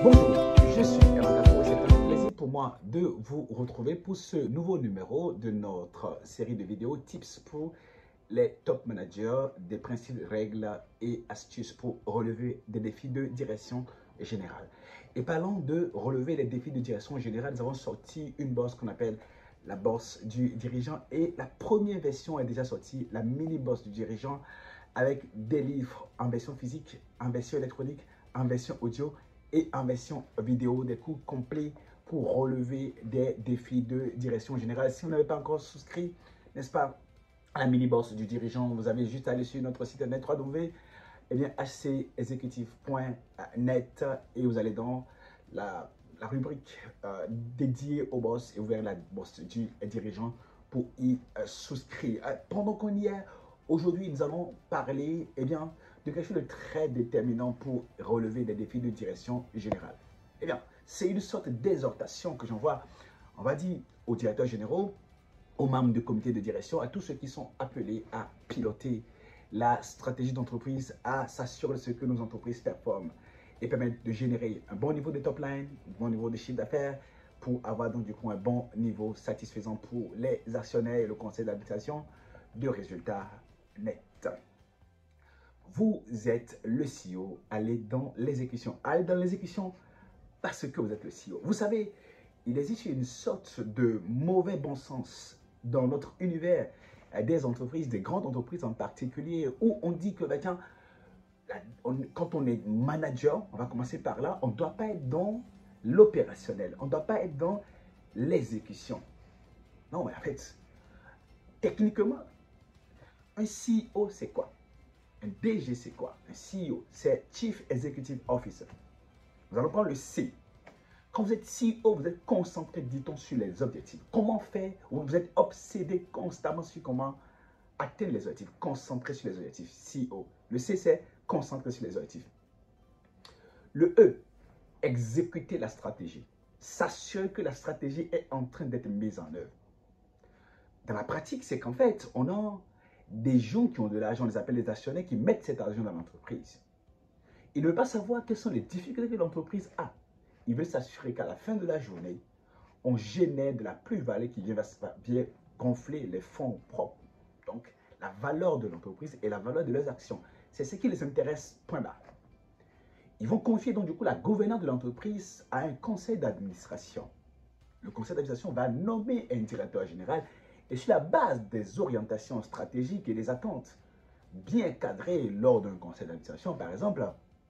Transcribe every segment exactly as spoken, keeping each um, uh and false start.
Bonjour, je suis Emma Gafo et c'est un plaisir pour moi de vous retrouver pour ce nouveau numéro de notre série de vidéos Tips pour les top managers, des principes, règles et astuces pour relever des défis de direction générale. Et parlant de relever les défis de direction générale, nous avons sorti une bourse qu'on appelle la bourse du dirigeant et la première version est déjà sortie, la mini bourse du dirigeant avec des livres en version physique, en version électronique, en version audio et en version vidéo, des cours complets pour relever des défis de direction générale. Si vous n'avez pas encore souscrit, n'est-ce pas, à la mini-bourse du dirigeant, vous avez juste à aller sur notre site internet w w w point h c executive point net et vous allez dans la, la rubrique euh, dédiée aux boss et vous verrez la bourse du dirigeant pour y euh, souscrire. Euh, pendant qu'on y est, aujourd'hui, nous allons parler eh bien, de quelque chose de très déterminant pour relever des défis de direction générale. Eh bien, c'est une sorte d'exhortation que j'envoie, on va dire, aux directeurs généraux, aux membres du comité de direction, à tous ceux qui sont appelés à piloter la stratégie d'entreprise, à s'assurer de que nos entreprises performent et permettent de générer un bon niveau de top line, un bon niveau de chiffre d'affaires, pour avoir donc du coup un bon niveau satisfaisant pour les actionnaires et le conseil d'administration de résultats nets. Vous êtes le C E O, allez dans l'exécution. Allez dans l'exécution parce que vous êtes le C E O. Vous savez, il existe une sorte de mauvais bon sens dans notre univers des entreprises, des grandes entreprises en particulier, où on dit que, bah, tiens, on, quand on est manager, on va commencer par là, on ne doit pas être dans l'opérationnel, on ne doit pas être dans l'exécution. Non, mais en fait, techniquement, un C E O, c'est quoi? Un D G, c'est quoi? Un C E O, c'est Chief Executive Officer. Nous allons prendre le C. Quand vous êtes C E O, vous êtes concentré, dit-on, sur les objectifs. Comment faire? Vous êtes obsédé constamment sur comment atteindre les objectifs. Concentré sur les objectifs. C E O. Le C, c'est concentré sur les objectifs. Le E, exécuter la stratégie. S'assurer que la stratégie est en train d'être mise en œuvre. Dans la pratique, c'est qu'en fait, on a des gens qui ont de l'argent, on les appelle les actionnaires, qui mettent cet argent dans l'entreprise. Ils ne veulent pas savoir quelles sont les difficultés que l'entreprise a. Ils veulent s'assurer qu'à la fin de la journée, on génère de la plus-value qui vient, vient gonfler les fonds propres. Donc, la valeur de l'entreprise et la valeur de leurs actions. C'est ce qui les intéresse, point barre. Ils vont confier donc du coup la gouvernance de l'entreprise à un conseil d'administration. Le conseil d'administration va nommer un directeur général et sur la base des orientations stratégiques et des attentes bien cadrées lors d'un conseil d'administration, par exemple,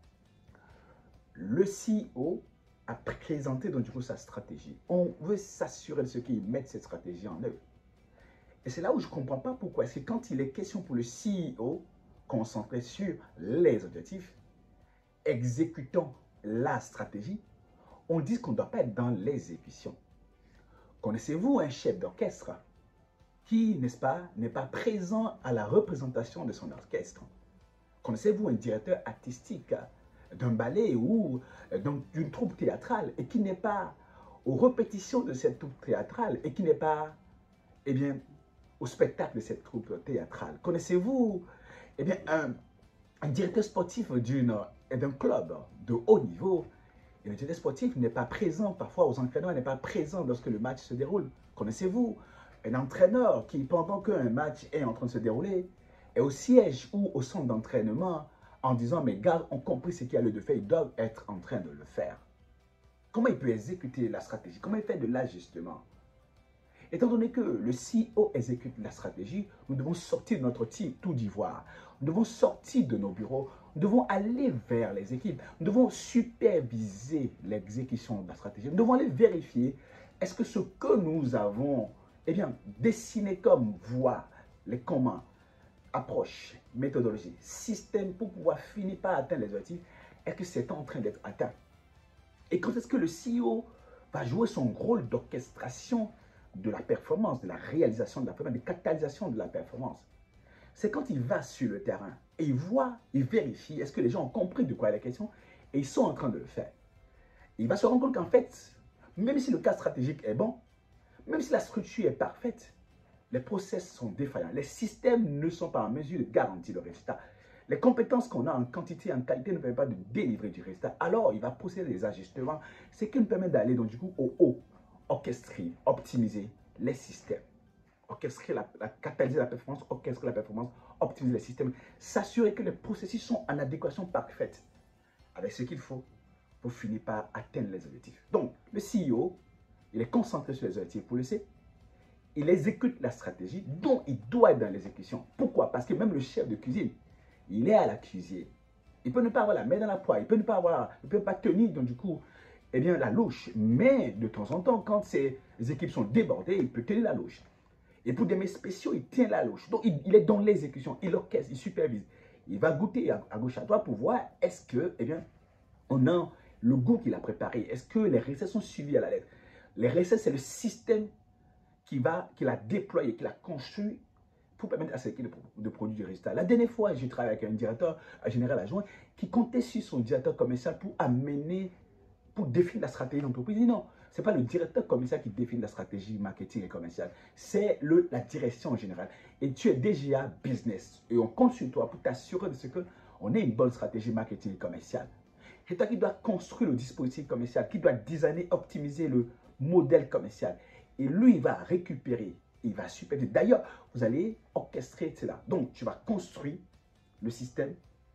le C E O a présenté donc du coup sa stratégie. On veut s'assurer de ce qu'ils mettent cette stratégie en œuvre. Et c'est là où je ne comprends pas pourquoi. Est-ce que quand il est question pour le C E O, concentré sur les objectifs, exécutant la stratégie, on dit qu'on ne doit pas être dans l'exécution. Connaissez-vous un chef d'orchestre qui, n'est-ce pas, n'est pas présent à la représentation de son orchestre? Connaissez-vous un directeur artistique d'un ballet ou d'une troupe théâtrale et qui n'est pas aux répétitions de cette troupe théâtrale et qui n'est pas, eh bien, au spectacle de cette troupe théâtrale? Connaissez-vous, eh bien, un, un directeur sportif d'un club de haut niveau? Et le directeur sportif n'est pas présent parfois aux entraînements, n'est pas présent lorsque le match se déroule. Connaissez-vous un entraîneur qui, pendant qu'un match est en train de se dérouler, est au siège ou au centre d'entraînement en disant, mes gars ont compris ce qu'il y a lieu de faire, ils doivent être en train de le faire. Comment il peut exécuter la stratégie? Comment il fait de l'ajustement? Étant donné que le C E O exécute la stratégie, nous devons sortir de notre tout d'ivoire. Nous devons sortir de nos bureaux. Nous devons aller vers les équipes. Nous devons superviser l'exécution de la stratégie. Nous devons aller vérifier, est-ce que ce que nous avons, eh bien, dessiné comme voie, les comment, approche, méthodologie, système pour pouvoir finir par atteindre les objectifs, est-ce que c'est en train d'être atteint? Et quand est-ce que le C E O va jouer son rôle d'orchestration de la performance, de la réalisation de la performance, de catalysation de la performance? C'est quand il va sur le terrain et il voit, il vérifie, est-ce que les gens ont compris de quoi est la question et ils sont en train de le faire. Il va se rendre compte qu'en fait, même si le cas stratégique est bon, même si la structure est parfaite, les process sont défaillants. Les systèmes ne sont pas en mesure de garantir le résultat. Les compétences qu'on a en quantité et en qualité ne permettent pas de délivrer du résultat. Alors, il va procéder des ajustements, ce qui nous permet d'aller donc du coup au haut, orchestrer, optimiser les systèmes. Orchestrer, la, la, catalyser la performance, orchestrer la performance, optimiser les systèmes, s'assurer que les processus sont en adéquation parfaite avec ce qu'il faut pour finir par atteindre les objectifs. Donc, le C E O, il est concentré sur les objectifs pour le C. Il exécute la stratégie dont il doit être dans l'exécution. Pourquoi? Parce que même le chef de cuisine, il est à la cuisine. Il peut ne pas avoir la main dans la poêle, il peut ne pas avoir, il peut pas tenir, donc du coup, eh bien, la louche. Mais de temps en temps, quand ses équipes sont débordées, il peut tenir la louche. Et pour des mets spéciaux, il tient la louche. Donc, il, il est dans l'exécution, il orchestre, il supervise. Il va goûter à, à gauche, à droite pour voir est-ce que, eh bien, on a le goût qu'il a préparé. Est-ce que les recettes sont suivies à la lettre? Les recettes, c'est le système qu'il qu'il a déployé, qu'il a construit pour permettre à cette équipe de, de produire du résultat. La dernière fois, j'ai travaillé avec un directeur un général adjoint qui comptait sur son directeur commercial pour amener, pour définir la stratégie de l'entreprise. Il dit non, ce n'est pas le directeur commercial qui définit la stratégie marketing et commerciale, c'est la direction en général. Et tu es D G A business et on compte sur toi pour t'assurer de ce qu'on ait une bonne stratégie marketing et commerciale. C'est toi qui dois construire le dispositif commercial, qui doit designer, optimiser le modèle commercial. Et lui, il va récupérer, il va superviser. D'ailleurs, vous allez orchestrer cela. Donc, tu vas construire le système,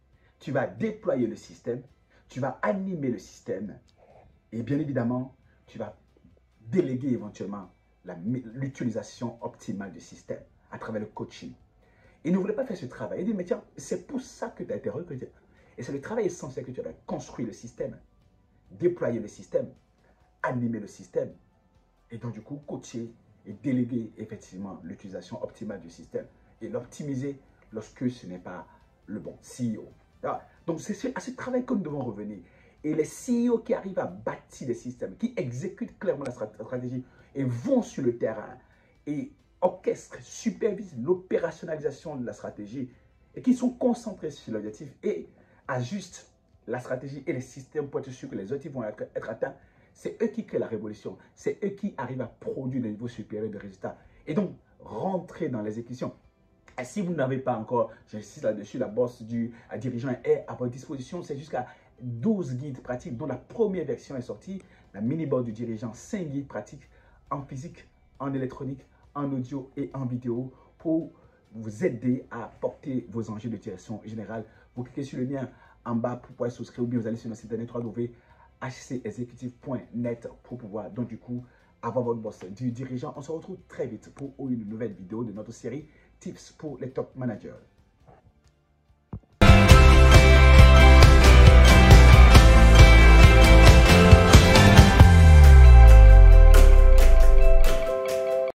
tu vas déployer le système, tu vas animer le système et bien évidemment, tu vas déléguer éventuellement l'utilisation optimale du système à travers le coaching. Il ne voulait pas faire ce travail. Il dit, mais tiens, c'est pour ça que tu as été recruté. Et c'est le travail essentiel que tu as construire le système, déployer le système, animer le système, et donc du coup coacher et déléguer effectivement l'utilisation optimale du système et l'optimiser lorsque ce n'est pas le bon C E O. Donc c'est à ce travail que nous devons revenir. Et les C E O qui arrivent à bâtir des systèmes, qui exécutent clairement la stratégie et vont sur le terrain et orchestrent, supervisent l'opérationnalisation de la stratégie et qui sont concentrés sur l'objectif et ajustent la stratégie et les systèmes pour être sûr que les objectifs vont être, être atteints, c'est eux qui créent la révolution. C'est eux qui arrivent à produire des niveaux supérieurs de résultats. Et donc, rentrer dans l'exécution. Et si vous n'avez pas encore, j'insiste là-dessus, la bourse du dirigeant est à votre disposition. C'est jusqu'à douze guides pratiques, dont la première version est sortie, la mini-board du dirigeant, cinq guides pratiques en physique, en électronique, en audio et en vidéo pour vous aider à porter vos enjeux de direction générale. Vous cliquez sur le lien en bas pour pouvoir souscrire ou bien vous allez sur notre site internet w w w point h c executive point net pour pouvoir donc du coup avoir votre boss du dirigeant. On se retrouve très vite pour une nouvelle vidéo de notre série Tips pour les top managers.